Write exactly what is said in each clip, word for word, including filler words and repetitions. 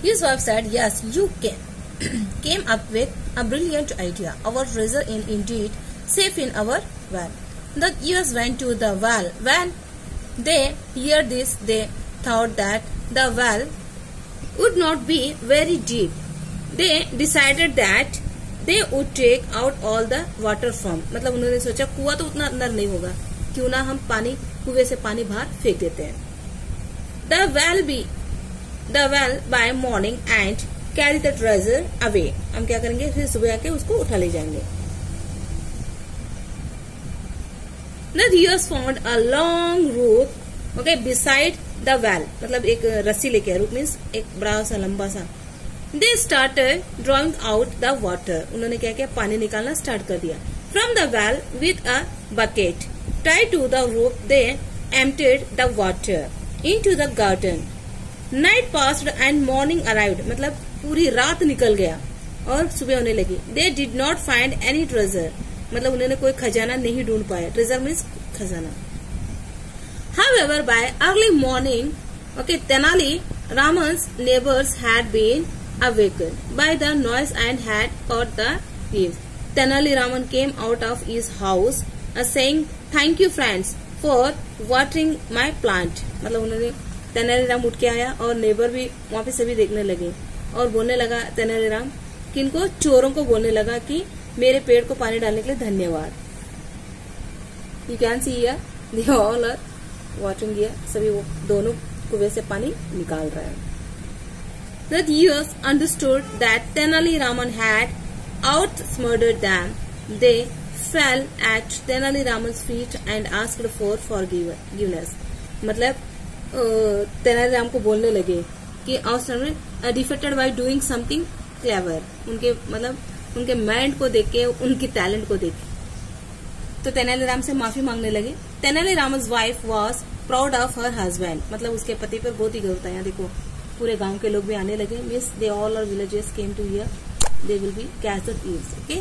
His wife said, "Yes, you can." Came up with a brilliant idea. Our treasure is indeed safe in our well. The youths went to the well. When they heard this, they thought that the well would not be very deep. They decided that they would take out all the water from. मतलब उन्होंने सोचा कुआं तो उतना अंदर नहीं होगा, क्यों ना हम पानी कुएं से पानी बाहर फेंक देते हैं. The well be the well by morning and carry the treasure away. हम क्या करेंगे, फिर सुबह आके उसको उठा ले जाएंगे. The youths found a long rope, okay, beside the well. मतलब एक रस्सी लेके आए. rope means एक बड़ा सा लंबा सा. They started drawing out the water. उन्होंने क्या किया, पानी निकालना स्टार्ट कर दिया. From the well with a bucket tied to the rope, they emptied the water into the garden. Night passed and morning arrived. मतलब पूरी रात निकल गया और सुबह होने लगी. They did not find any treasure. मतलब उन्होंने कोई खजाना नहीं ढूंढ पाया. Treasure means खजाना. However, by early morning, okay, Tenali Raman's neighbors had been awakened by the noise and had caught the thieves. Tenali Raman came out of his house, uh, saying, "Thank you, friends, for watering my plant." मतलब उन्होंने तेनाली राम उठ के आया और neighbour भी वहाँ पे सभी देखने लगे और बोलने लगा तेनाली राम किनको, चोरों को बोलने लगा कि मेरे पेड़ को पानी डालने के लिए धन्यवाद. You can see here they all are watering here. सभी वो दोनों कुएं से पानी निकाल रहे हैं. The youths understood that Tenali Raman had outsmarted them. They fell at Tenali Raman's feet and asked for forgiveness. मतलब तेनाली राम को बोलने लगे कि outsmarted, defeated by doing something clever. उनके मतलब उनके माइंड को देख के, उनकी टैलेंट को देख के तो तेनाली राम से माफी मांगने लगे. Tenali राम's wife was proud of her husband. मतलब उसके पति पर बहुत ही गर्व था. यहाँ देखो पूरे गांव के लोग भी आने लगे. Means they all are villages came to here. They will be catch the thieves. Okay.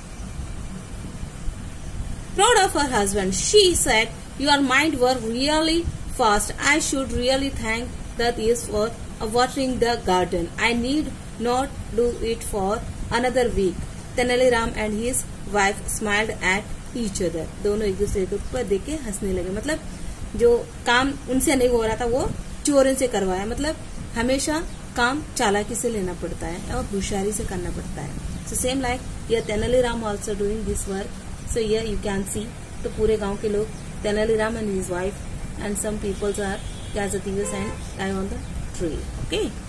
Proud of her husband, she said, "Your mind were really fast. I should really thank the thieves for watering the garden. I need not do it for another week." Tenali Ram and his wife smiled at each other. दोनों एक दूसरे के ऊपर देख के हंसने लगे. मतलब जो काम उनसे नहीं हो रहा था वो चोरों से करवाया. मतलब हमेशा काम चालाकी से लेना पड़ता है और होशियारी से करना पड़ता है. So same like here Tenali Ram also doing this work. So here you can see तो पूरे गांव के लोग Tenali Ram and his wife and some peoples are as a thieves and lie on the tree. Okay.